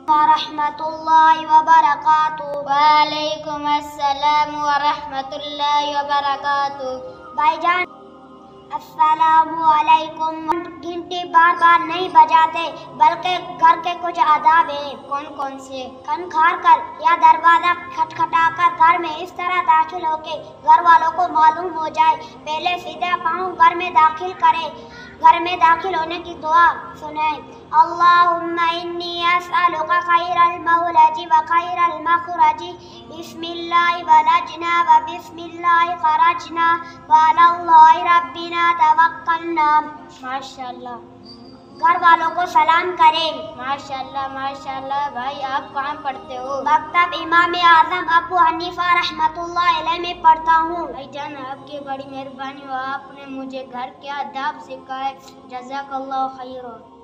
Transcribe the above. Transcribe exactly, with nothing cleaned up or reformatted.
ورحمۃ اللہ وبرکاتہ۔ وعلیکم السلام ورحمۃ اللہ وبرکاتہ۔ بھائی جان السلام علیکم۔ گھنٹی بار بار نہیں بجاتے بلکہ گھر کے کچھ آداب ہیں۔ کون کون سے؟ کھنکھار کر یا دروازہ کھٹکھٹا کر گھر میں اس طرح داخل ہو کے گھر والوں کو معلوم ہو جائے۔ پہلے سیدھا پاؤں گھر میں داخل کرے، گھر میں داخل ہونے کی دعا سنائیں۔ اللہم انی اسألک خیر المولج و خیر المخرج، بسم اللہ ولجنا و بسم اللہ خرجنا وعلی اللہ ربنا توکلنا۔ ماشاءاللہ۔ گھر والوں کو سلام کریں۔ ماشاءاللہ ماشاءاللہ۔ بھائی آپ کہاں پڑھتے ہو؟ مکتب امام اعظم ابو حنیفہ رحمۃ اللہ علیہ میں پڑھتا ہوں۔ بھائی جان آپ کی بڑی مہربانی ہو، آپ نے مجھے گھر کے آداب سکھائے، جزاک اللہ خیر۔